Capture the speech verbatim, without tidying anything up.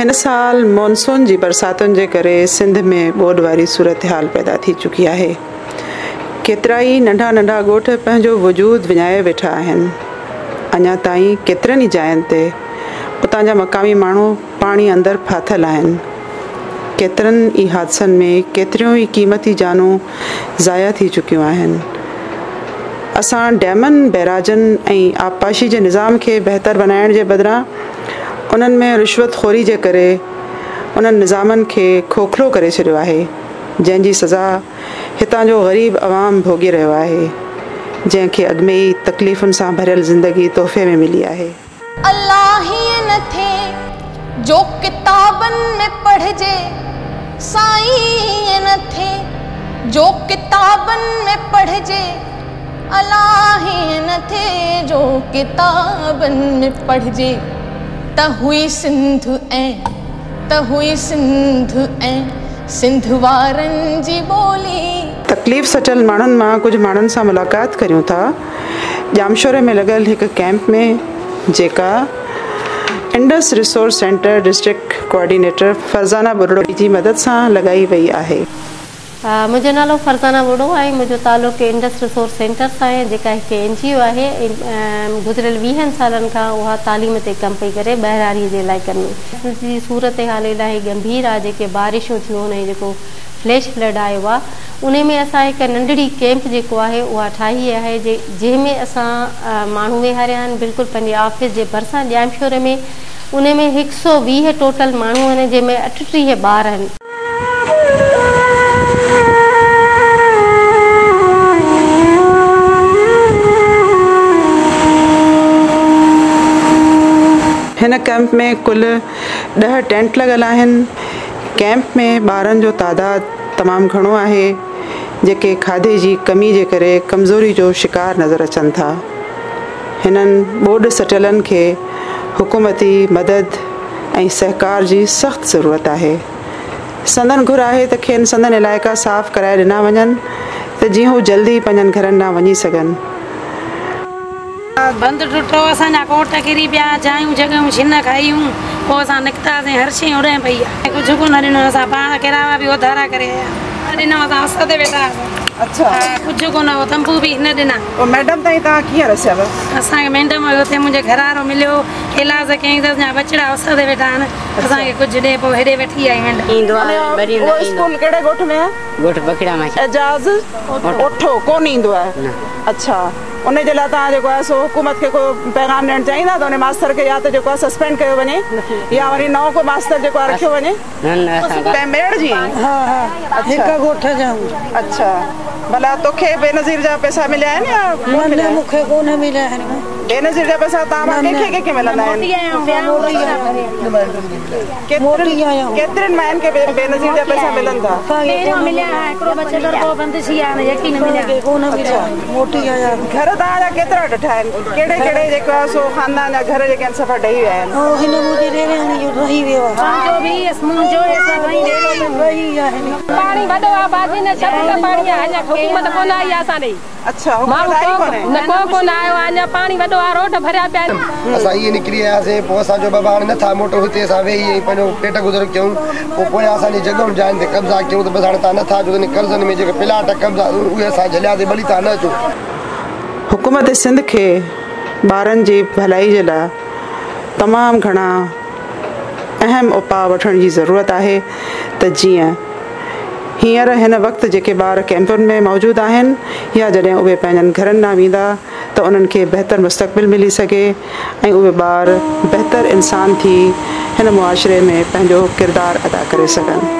हिन साल मॉनसून जी बरसातुनि जे करे सिंध में ॿोॾि वारी सूरत हाल पैदा थी चुकी आहे। केतिरा ई नंढा नंढा ॻोठ पंहिंजो वजूद विञाए वेठा आहिनि। अञा ताईं केतिरनि ई जायुनि ते उतां जा मक़ामी माण्हू पाणी अंदरि फाथल आहिनि। केतिरनि ई हादसनि में केतिरियूं ई क़ीमती जानूं ज़ाया थी चुकियूं आहिनि। असां डैमनि बैराजनि ऐं आबपाशी जे निज़ाम खे बहितर बनाइण जे बदिरां उन्हनि में रिश्वतखोरी जे करे उन्हनि निज़ामनि खे खोखलो करे छॾियो आहे, जंहिंजी सज़ा हितां जो ग़रीब अवाम भोॻे रहियो आहे, जंहिंखे अॻु में ई तकलीफ़ुनि सां भरियल ज़िंदगी तोहफ़े में मिली आहे। अल्लाह हीअं न थिए जो किताबनि में पढ़जे, साईं हीअं न थिए जो किताबनि में पढ़जे, अल्लाह हीअं न थिए जो किताबनि में पढ़जे। त हुई सिंध ऐं त हुई सिंध ऐं सिंध वारनि जी ॿोली। तकलीफ़ सचल माण्हुनि मां कुझु माण्हुनि सां मुलाक़ात करियूं था। जामशोरे में लॻल हिकु कैंप में जेका Indus resource centre district coordinator Farzana Burdo जी मदद सां लॻाई वई आहे। मुंहिंजो नालो फरज़ाना बुरड़ो आहे। मुंहिंजो तालुक़ु इंडस रिसोर्स सेंटर सां आहे, जेका हिकु एन जी ओ आहे। गुज़िरियल वीहनि सालनि खां उहा तालीम ते कमु पई करे ॿाहिराड़ीअ जे इलाइक़नि में। जी सूरत हाल इलाही गंभीर आहे। जेके बारिशूं थियूं हुन जेको फ्लैश फ्लड आयो आहे, उन में असां हिकु नंढड़ी कैंप जेको आहे उहा ठाही आहे, जे जंहिंमें असां माण्हू वेहारिया आहिनि बिल्कुलु पंहिंजे ऑफिस जे भरिसां जामशोरे में। उन में हिकु सौ वीह टोटल माण्हू आहिनि, जंहिंमें अठटीह ॿार आहिनि। हिन कैंप में कुल ॾह टेंट लॻल आहिनि। कैंप में ॿारनि जो तादाद तमामु घणो आहे, जेके खाधे जी कमी जे करे कमज़ोरी जो शिकार नज़र अचनि था। हिननि ॿोॾि सटियलनि खे हुकूमती मदद ऐं सहकार जी सख़्तु ज़रूरत आहे। संदन घुर आहे त खेनि संदन इलाइक़ा साफ़ कराए ॾिना वञनि त जीअं हू जल्दी पंहिंजनि घरनि ॾांहुं वञी सघनि। बंदि टुटो, असांजा कोट किरी पिया, जायूं जॻहियूं छिन खायूं, पोइ असां निकितासीं। हर शइ उड़े पई आहे, कुझु कोन ॾिनो। असां पाण किराया बि उधारा करे आया ॾिनो, असां अस ते वेठा हुआसीं। अच्छा, कुझु कोन हो, तंबू बि न ॾिना। पोइ मैडम ताईं तव्हां कीअं रसियव? असांखे मैडम हुते मुंहिंजे घरारो मिलियो, इलाज कयईं त असांजा बचड़ा उस ते वेठा आहिनि। असांखे कुझु ॾे, पोइ हेॾे वठी आई मैडम। ईंदो आहे स्कूल कहिड़े ॻोठ में आहे? ॻोठ बखड़ा में। एजाज़ ओठो कोन ईंदो आहे? अच्छा, उन जे लाइ तव्हां जेको आहे सो हुकूमत खे को पैगाम ॾियणु चाहींदा त उन मास्तर खे या त जेको आहे सस्पेंड कयो वञे, या वरी नओं को मास्तर जेको आहे रखियो वञे? मेड़ जी? हा हा, हिकु ॻोठ जा। अच्छा, भला तोखे बेनज़ीर जा पैसा मिलिया आहिनि या न? मूंखे कोन मिलिया आहिनि। बेनज़ीर जा पैसा तव्हां कंहिंखे कंहिंखे मिलंदा आहिनि? केतिरनि माइनि खे बेनज़ीर जा पैसा मिलनि था? घर तव्हांजा केतिरा ॾिठा आहिनि? कहिड़े कहिड़े जेको आहे सो ख़ानदान जा घर जेके आहिनि सफ़ा ॾेई विया आहिनि? पाणी वॾो आहे, बाजी न छॾ पाणी आहे, अञा हुकूमत कोन आई आहे असां ॾे। अच्छा, हुकूमत आई कोन्हे? न को कोन आयो आहे, अञा पाणी वॾो आहे, रोड भरिया पिया आहिनि। असां ईअं निकिरी आयासीं, पोइ असांजो बाबा हाणे नथा मोटो, हिते असां वेही पंहिंजो पेट गुज़र कयूं। पोइ पोइ असांजी जॻहियुनि जायुनि ते कब्ज़ा कयूं त बसि हाणे तव्हां नथा अचो, कर्ज़नि में जेके प्लाट कब्ज़ा उहे असां झलियासीं, भली तव्हां न अचो। हुकूमत सिंध खे ॿारनि जी भलाई जे लाइ तमामु घणा अहम उपाउ वठण जी ज़रूरत आहे, त जीअं हींअर हिन वक़्तु जेके ॿार कैंपुनि में मौजूदु आहिनि, या जॾहिं उहे पंहिंजनि घरनि ॾांहुं वेंदा त उन्हनि खे बहितर मुस्तक़बिल मिली सघे ऐं उहे ॿार बहितर इंसान थी हिन मुआशिरे में पंहिंजो किरदारु अदा करे सघनि।